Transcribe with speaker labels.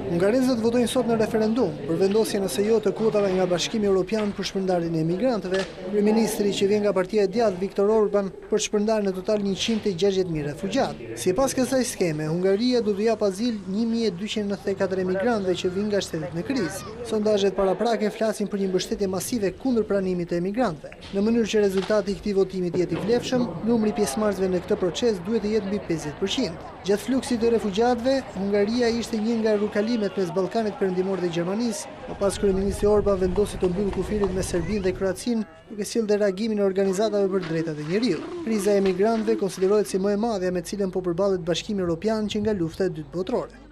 Speaker 1: Hungarezët votojnë sot në referendum për vendosjen ose jo të kuotave nga Bashkimi Evropian për shpërndarjen e emigrantëve. Kryeministri që vjen nga Partia e Djathtë Viktor Orban për shpërndarjen në total 160.000 refugjat. Sipas kësaj skeme, Hungaria do të jap azil 1294 emigrantëve që vijnë nga shtetet në krizë. Sondazhet paraprake flasin për një mbështetje masive kundër pranimit të emigrantëve. Në mënyrë që rezultati i këtij votimi të jetë i vlefshëm, numri i pjesëmarrësve në këtë proces duhet të jetë mbi 50%. Gjatë fluksit të refugjatëve, Hungaria ishte një nga rrugkalimet mes Ballkanit Perëndimor dhe Gjermanisë, më pas kryeministri Orban vendosi të mbyllë kufirin me Serbinë dhe Kroacinë, duke sjellë reagimin e organizatave për drejtat e njeriut. Kriza e emigrantëve konsiderohet si më e madhja me cilën po përballet Bashkimi Evropian që nga lufta e dytë botërore.